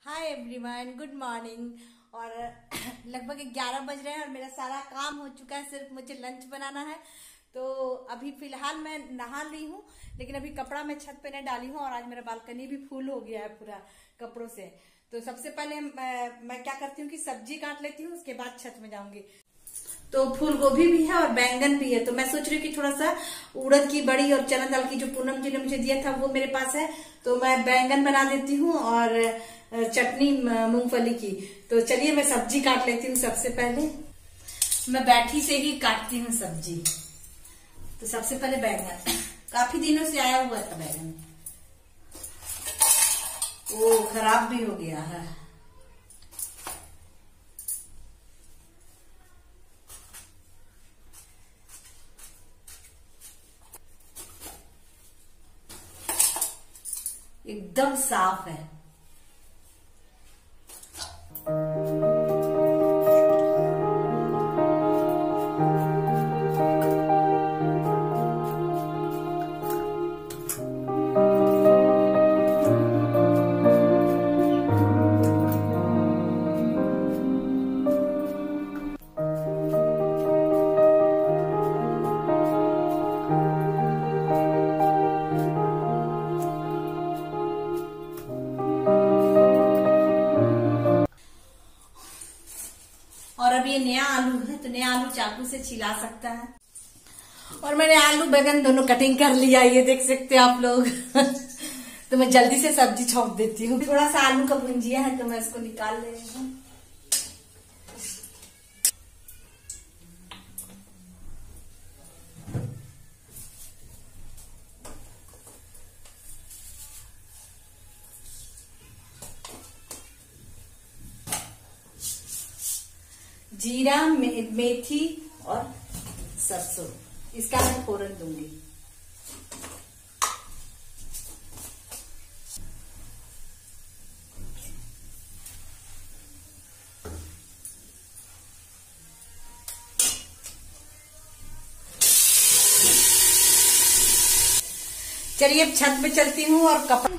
Hi everyone, good morning. और लगभग 11 बज रहे हैं और मेरा सारा काम हो चुका है, सिर्फ मुझे लंच बनाना है। तो अभी फिलहाल मैं नहा ली हूँ, लेकिन अभी कपड़ा मैं छत पे नहीं डाली हूँ। और आज मेरा बालकनी भी फुल हो गया है पूरा कपड़ों से। तो सबसे पहले मैं क्या करती हूँ कि सब्जी काट लेती हूँ, उसके बाद छत में जाऊंगी। तो फूल गोभी भी है और बैंगन भी है। तो मैं सोच रही हूँ कि थोड़ा सा उड़द की बड़ी और चना दाल की जो पूनम जी ने मुझे दिया था वो मेरे पास है, तो मैं बैंगन बना देती हूँ और चटनी मूंगफली की। तो चलिए मैं सब्जी काट लेती हूँ। सबसे पहले मैं बैठी से ही काटती हूँ सब्जी। तो सबसे पहले बैंगन, काफी दिनों से आया हुआ था बैंगन, वो खराब भी हो गया है। एकदम साफ है। और अब ये नया आलू है, तो नया आलू चाकू से छिला सकता है। और मैंने आलू बैगन दोनों कटिंग कर लिया, ये देख सकते हैं आप लोग। तो मैं जल्दी से सब्जी छौंक देती हूँ। थोड़ा सा आलू का भुंजिया है तो मैं इसको निकाल ले रही हूँ। जीरा, मेथी और सरसों, इसका मैं फोरन दूंगी। चलिए अब छत पे चलती हूँ और कपड़ा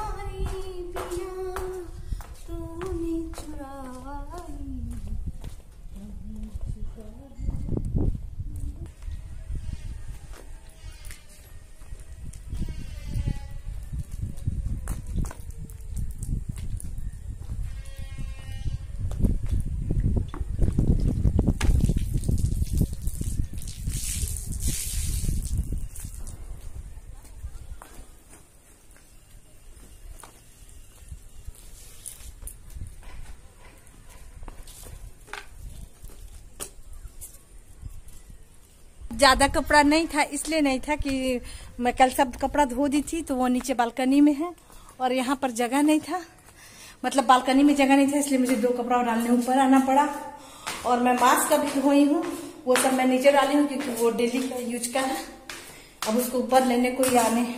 ज्यादा कपड़ा नहीं था, इसलिए नहीं था कि मैं कल सब कपड़ा धो दी थी, तो वो नीचे बालकनी में है और यहाँ पर जगह नहीं था, मतलब बालकनी में जगह नहीं था, इसलिए मुझे 2 कपड़ा डालने ऊपर आना पड़ा। और मैं मास्क अभी धोई हूँ, वो सब मैं नीचे डाली हूँ क्योंकि वो डेली का यूज का है। अब उसको ऊपर लेने कोई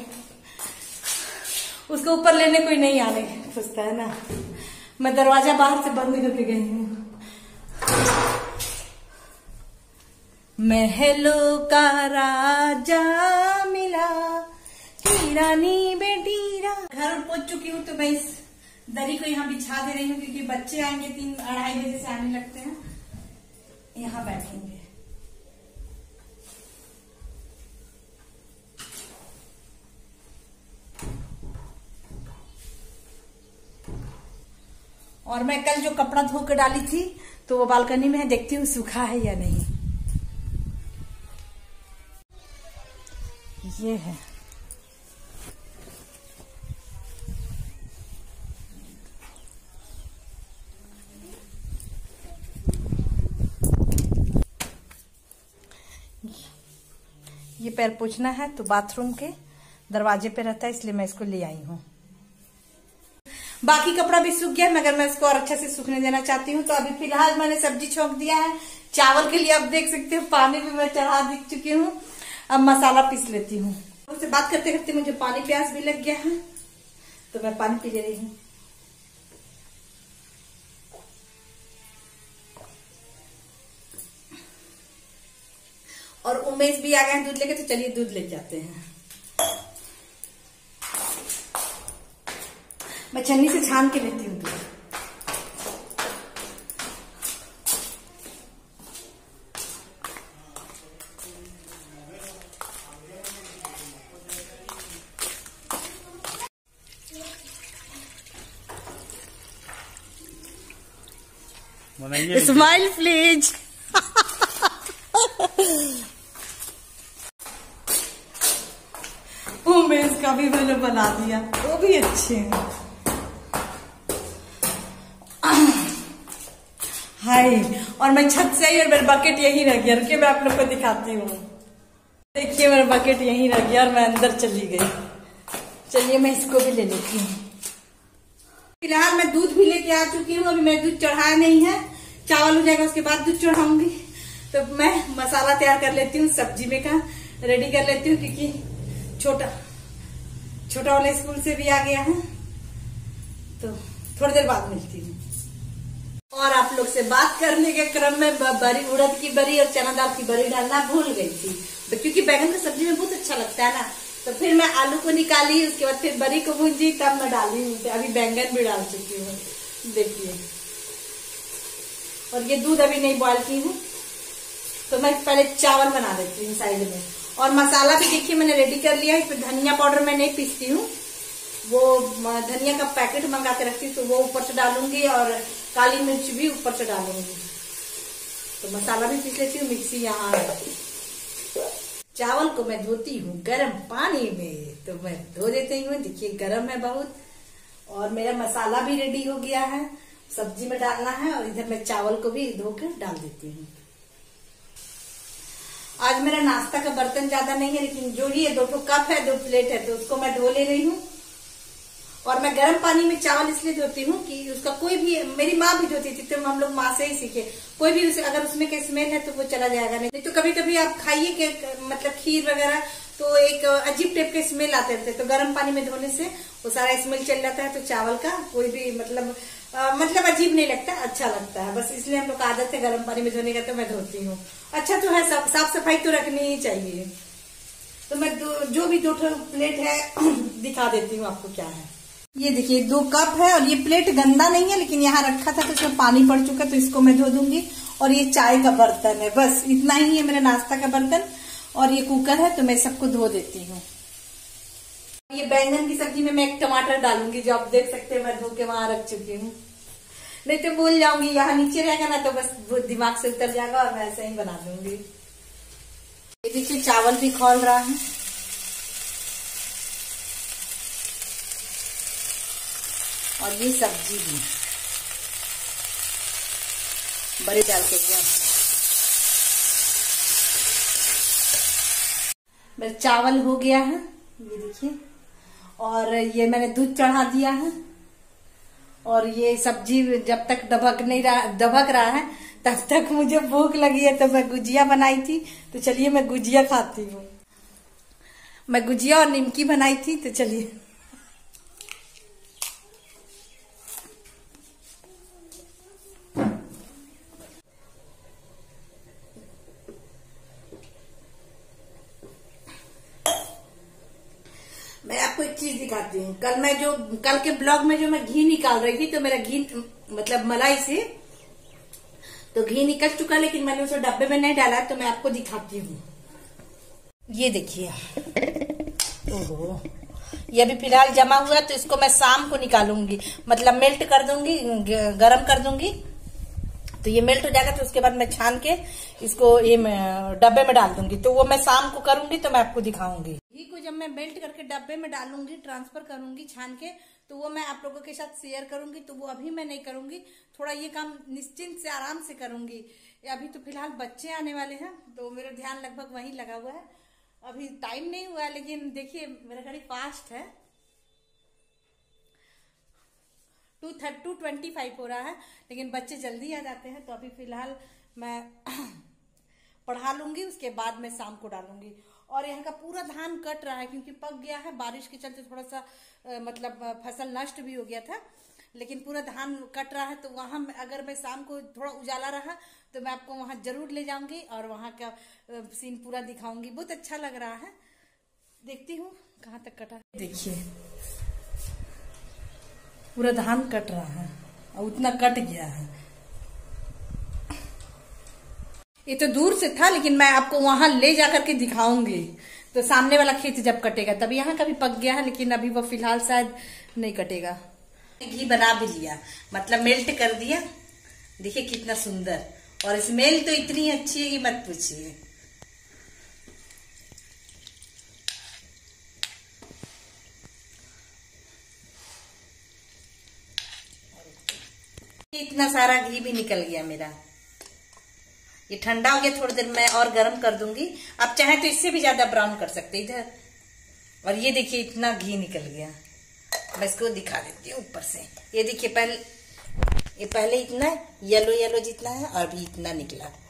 नहीं आने खुजता है ना। मैं दरवाजा बाहर से बंद करके गई हूँ। महलों का राजा मिला कि रानी बेटी घर पहुंच चुकी हूँ। तो मैं इस दरी को यहाँ बिछा दे रही हूँ क्योंकि बच्चे आएंगे 3-2:30 बजे से आने लगते हैं, यहाँ बैठेंगे। और मैं कल जो कपड़ा धो के डाली थी तो वो बालकनी में है, देखती हूँ सूखा है या नहीं। ये है ये पैर पोंछना है, तो बाथरूम के दरवाजे पे रहता है, इसलिए मैं इसको ले आई हूँ। बाकी कपड़ा भी सूख गया, मगर मैं इसको और अच्छा से सूखने देना चाहती हूँ। तो अभी फिलहाल मैंने सब्जी छौंक दिया है। चावल के लिए आप देख सकते हो पानी भी मैं चढ़ा दिख चुकी हूँ। अब मसाला पीस लेती हूँ। उनसे बात करते करते मुझे पानी प्यास भी लग गया है, तो मैं पानी पी ले रही हूँ। और उमेश भी आ गए हैं दूध लेके, तो चलिए दूध ले जाते हैं। मैं छन्नी से छान के लेती हूँ दूध। बनाइए। Smile please. उमेश का भी मैंने बना दिया, वो भी अच्छे हैं। हाय, और मैं छत से आई और मेरा बकेट यहीं रह गया। रुकिए मैं आप लोग को दिखाती हूँ। देखिए मेरा बकेट यहीं रह गया और मैं अंदर चली गई। चलिए मैं इसको भी ले लेती हूँ। फिलहाल मैं दूध भी लेके आ चुकी हूँ। अभी मैं दूध चढ़ाया नहीं है, चावल हो जाएगा उसके बाद दूध चढ़ाऊंगी। तो मैं मसाला तैयार कर लेती हूँ, सब्जी में का रेडी कर लेती हूँ, क्योंकि छोटा वाला स्कूल से भी आ गया है। तो थोड़ी देर बाद मिलती हूँ। और आप लोग से बात करने के क्रम में बरी, उड़द की बरी और चना दाल की बरी डालना भूल गई थी। तो क्योंकि बैगन की सब्जी में बहुत अच्छा लगता है ना, तो फिर मैं आलू को निकाली, उसके बाद फिर बरी को भूंजी, तब मैं डाली हूँ। तो अभी बैंगन भी डाल चुकी हूँ, देखिए। और ये दूध अभी नहीं बॉयल की हूँ, तो मैं पहले चावल बना देती हूँ साइड में। और मसाला भी देखिए मैंने रेडी कर लिया है। इसमें धनिया पाउडर मैं नहीं पीसती हूँ, वो धनिया का पैकेट मंगा के रखती हूँ, तो वो ऊपर से डालूंगी और काली मिर्च भी ऊपर से डालूंगी। तो मसाला भी पीस लेती हूँ, मिक्सी यहाँ है। चावल को मैं धोती हूँ गर्म पानी में, तो मैं धो देती हूँ। देखिए गर्म है बहुत। और मेरा मसाला भी रेडी हो गया है, सब्जी में डालना है। और इधर मैं चावल को भी धो कर डाल देती हूँ। आज मेरा नाश्ता का बर्तन ज्यादा नहीं है, लेकिन जो ही है 2 कप है, 2 प्लेट है, तो उसको मैं धो ले रही हूँ। और मैं गर्म पानी में चावल इसलिए धोती हूँ कि उसका कोई भी, मेरी माँ भी धोती थी, तो हम लोग माँ से ही सीखे। कोई भी उसे अगर उसमें का स्मेल है तो वो चला जाएगा। नहीं तो कभी कभी आप खाइए कि मतलब खीर वगैरह, तो एक अजीब टाइप के स्मेल आते रहते, तो गर्म पानी में धोने से वो सारा स्मेल चल जाता है। तो चावल का कोई भी मतलब अजीब नहीं लगता, अच्छा लगता है। बस इसलिए हम लोग का आदत है गर्म पानी में धोने का, तो मैं धोती हूँ। अच्छा तो है, साफ सफाई तो रखनी ही चाहिए। तो मैं जो भी 2 प्लेट है दिखा देती हूँ आपको क्या है। ये देखिए 2 कप है, और ये प्लेट गंदा नहीं है, लेकिन यहाँ रखा था तो इसमें पानी पड़ चुका, तो इसको मैं धो दूंगी। और ये चाय का बर्तन है, बस इतना ही है मेरा नाश्ता का बर्तन। और ये कुकर है, तो मैं सबको धो देती हूँ। ये बैंगन की सब्जी में मैं एक टमाटर डालूंगी, जो आप देख सकते हैं मैं धो के वहां रख चुकी हूँ। नहीं तो भूल जाऊंगी, यहाँ नीचे रहेगा ना, तो बस दिमाग से उतर जाएगा और मैं ऐसे ही बना दूंगी। ये देखिए चावल भी खौल रहा है। और ये सब्जी भी बड़ी डाल के दिया। मेरा चावल हो गया है, ये देखिए। और ये मैंने दूध चढ़ा दिया है। और ये सब्जी जब तक दबक रहा है, तब तक मुझे भूख लगी है, तो मैं गुजिया बनाई थी। तो चलिए मैं गुजिया खाती हूँ। मैं गुजिया और निमकी बनाई थी, तो चलिए। मैं आपको एक चीज दिखाती हूँ। कल के ब्लॉग में जो मैं घी निकाल रही थी, तो मेरा घी मतलब मलाई से तो घी निकल चुका, लेकिन मैंने उसे डब्बे में नहीं डाला, तो मैं आपको दिखाती हूँ। ये देखिए, ओहो, ये अभी फिलहाल जमा हुआ, तो इसको मैं शाम को निकालूंगी, मतलब मेल्ट कर दूंगी, गरम कर दूंगी। तो ये मेल्ट हो जाएगा, तो उसके बाद मैं छान के इसको ये डब्बे में डाल दूंगी। तो वो मैं शाम को करूंगी, तो मैं आपको दिखाऊंगी। घी को जब मैं मेल्ट करके डब्बे में डालूंगी, ट्रांसफर करूंगी छान के, तो वो मैं आप लोगों के साथ शेयर करूंगी। तो वो अभी मैं नहीं करूंगी, थोड़ा ये काम निश्चिंत से आराम से करूंगी। अभी तो फिलहाल बच्चे आने वाले हैं, तो मेरा ध्यान लगभग वहीं लगा हुआ है। अभी टाइम नहीं हुआ है, लेकिन देखिए मेरा घड़ी फास्ट है। 2:25 हो रहा है, लेकिन बच्चे जल्दी आ जाते हैं। तो अभी फिलहाल मैं पढ़ा लूंगी, उसके बाद मैं शाम को डालूंगी। और यहाँ का पूरा धान कट रहा है, क्योंकि पक गया है। बारिश के चलते थोड़ा सा मतलब फसल नष्ट भी हो गया था, लेकिन पूरा धान कट रहा है। तो वहां अगर मैं शाम को थोड़ा उजाला रहा, तो मैं आपको वहां जरूर ले जाऊंगी और वहां का सीन पूरा दिखाऊंगी। बहुत अच्छा लग रहा है। देखती हूँ कहाँ तक कटा। देखिए पूरा धान कट रहा है, और उतना कट गया है। ये तो दूर से था, लेकिन मैं आपको वहां ले जाकर के दिखाऊंगी। तो सामने वाला खेत जब कटेगा तब। यहाँ का भी पक गया है, लेकिन अभी वो फिलहाल शायद नहीं कटेगा। घी बना भी लिया, मतलब मेल्ट कर दिया। देखिए कितना सुंदर, और स्मेल तो इतनी अच्छी है कि मत पूछिए। इतना सारा घी भी निकल गया मेरा। ये ठंडा हो गया, थोड़ी देर मैं और गर्म कर दूंगी। आप चाहे तो इससे भी ज्यादा ब्राउन कर सकते इधर। और ये देखिए इतना घी निकल गया। मैं इसको दिखा देती हूँ ऊपर से। ये देखिए पहले इतना येलो येलो जितना है और भी इतना निकला।